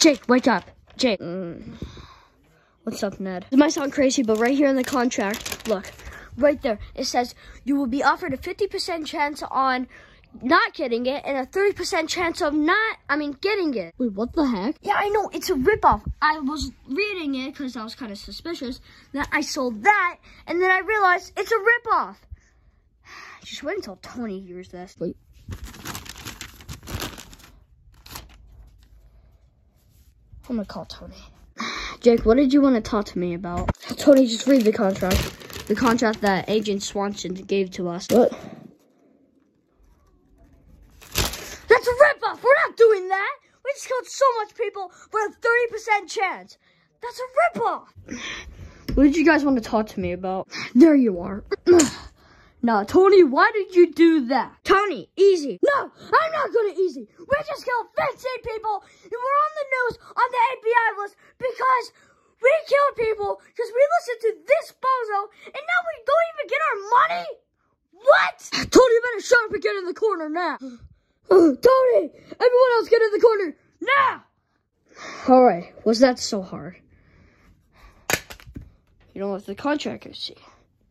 Jake, wake up. Jake. What's up, Ned? It might sound crazy, but right here in the contract, look, right there, it says you will be offered a 50% chance on not getting it and a 30% chance of getting it. Wait, what the heck? Yeah, I know, it's a ripoff. I was reading it because I was kind of suspicious that I sold that, and then I realized it's a ripoff. Just wait until Tony hears this. Wait. I'm gonna call Tony. Jake, what did you want to talk to me about? Tony, just read the contract. The contract that Agent Swanson gave to us. What? That's a ripoff! We're not doing that! We just killed so much people for a 30% chance. That's a ripoff! What did you guys want to talk to me about? There you are. Nah, Tony, why did you do that? Tony, easy. No, I'm not gonna easy. We just killed 15 people, and we're on the news on the FBI list because we killed people because we listened to this bozo, and now we don't even get our money? What? Tony, you better shut up and get in the corner now. Tony, everyone else get in the corner now. All right, was that so hard? You know what the contract is, see.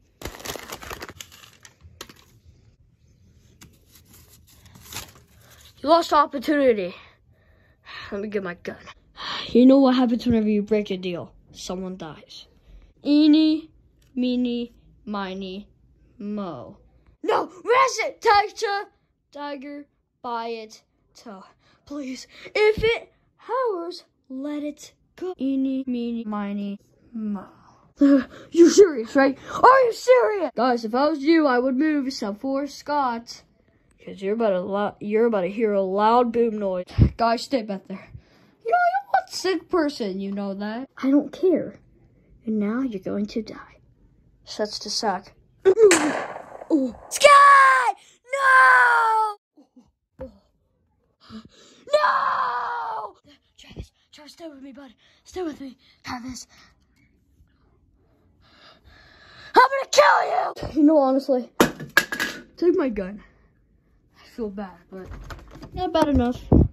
You lost opportunity. Let me get my gun. You know what happens whenever you break a deal? Someone dies. Eeny, meeny, miny, mo. No, rest it, tiger, buy it, toe. Please, if it howls, let it go. Eeny, meeny, miny, mo. You serious, right? Are you serious? Guys, if I was you, I would move except for Scott. Because you're about to hear a loud boom noise. Guys, stay back there. You know, you're a sick person, you know that. I don't care. And now you're going to die. Sets to suck. Oh. Sky! No! No! Travis, stay with me, bud. Stay with me. Travis. I'm gonna kill you! You know, honestly, take my gun. I feel bad, but not bad enough.